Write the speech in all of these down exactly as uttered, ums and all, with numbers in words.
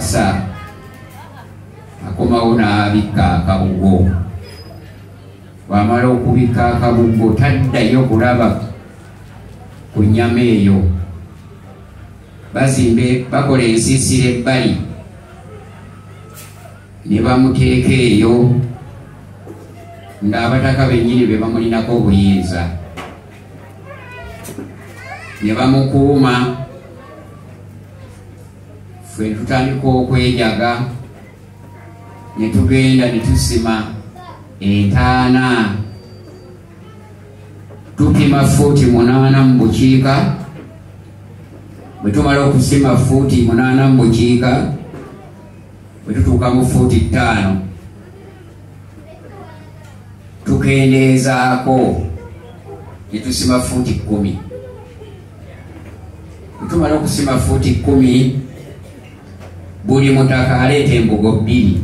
n'akasa akomawo n'abikka akabugo. Bw'amala okubikka akabugo taddayo kulaba ku nnyama eyo. Bazimbe bakola ensiisira ebbali ne bamuteeka eyo ng'abataka bennyini be bamulinako obuyinza. Ne bamukuuma, ffe tutandika okwejaga ne tugenda ne tusima entaana. Tupima fuuti munaana mu bukiika. Bwe tumala okusima fuuti munaana mu bukiika, bwe tutuuka mu fuuti ttaano tukendeezaako ne tusima fuuti kkumi. Bwe tumala okusima fuuti kkumi, buli mutaka aleeta embugo bbiri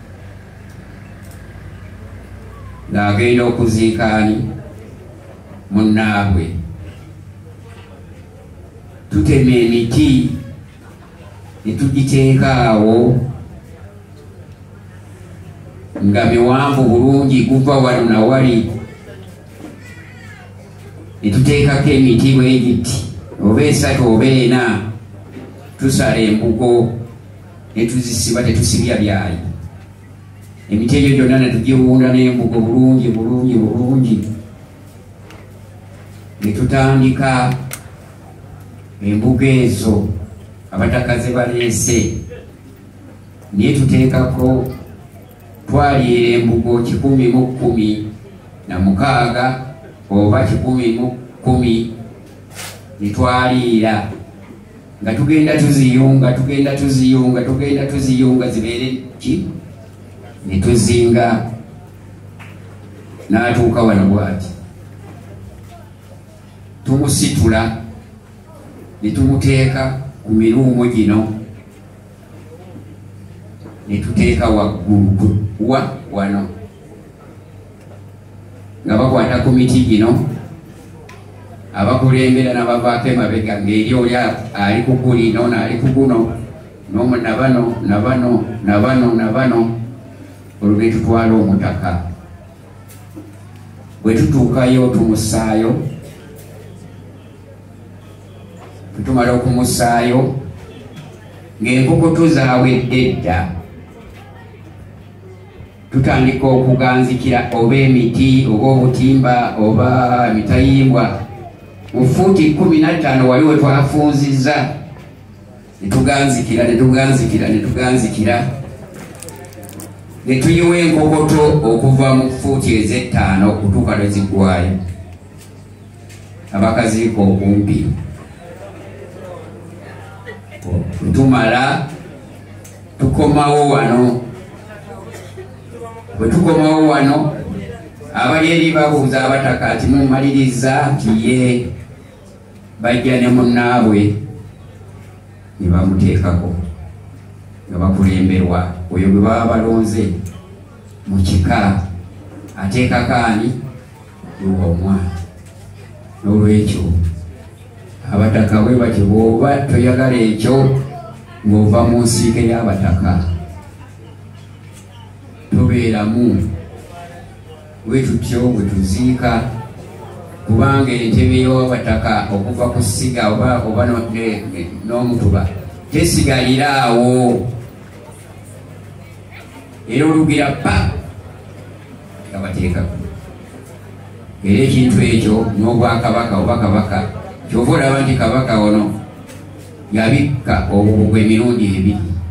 ng'agenda okuziikaani munnaabwe. Tutema emiti ne tugiteeka awo nga miwanvu bulungi, guva wano na wali. Ne tuteekako emiti bwe giti oba esatu oba ena. Tusala embugo ne tuzisiba, tetusibya byayi. Emiti egyo gyonna ne tugiwunda n'embugo bulungi bulungi bulungi. Ne tutandika embugo ezo abataka ze baleese, naye tuteekako twaliira embugo kikumi mu kkumi na mukaaga oba kikumi mu kkumi ne twaliira nga tugenda tuziyunga tugenda tuziyunga tugenda tuziyunga zibeere ki ne tuzinga. N'atuuka wano bw'ati, tumusitula ne tumuteeka ku miruumu gino ne tuteeka waggulu wa wano nga bakwata ku miti gino. Abakulembera n'abavaako emabega ng'eri oli ali ku guli n'ono ali ku guno n'omu na bano na bano na bano na bano. Olwo ne tutwala omutaka. Bwe tutuukayo tumusaayo. Bwe tumala okumusaayo ng'enkokoto zaawedde dda, tutandika okuganzikira oba emiti oba obutimba oba emitayimbwa. Mu fuuti kumi na ttaano waliwo twafunzizza ne tuganzikira ne tuganzikira ne tuganzikira ne tuyiwa enkokoto okuva mu fuuti ez'ettaano okutuuka lwe ziggwayo. Abakaziika okumpi. Tumala tukomawo wano. Bwe tukomawo wano, abali eri babuuza abataka ati mumaliriza nti ye. Bajja ne munnaabwe ne bamuteekako nga bakulemberwa oyo gwe baba balonze mu kika. Ateekako ani? Yuwa omwana. N'olwekyo abataka bwe batyo, bw'oba toyagala ekyo ng'ova mu nsiike y'abataka tobeeramu. Bwe tutyo bwe tuziika, kubanga entebe y'abataka okuva ku ssiga oba oba n'omutuba tesigalira awo. Era olugira pa nga bateekako. Era ekintu ekyo n'obwakabaka oba kabaka kyova olaba nti kabaka ono yabikka obubugo emirundi ebiri.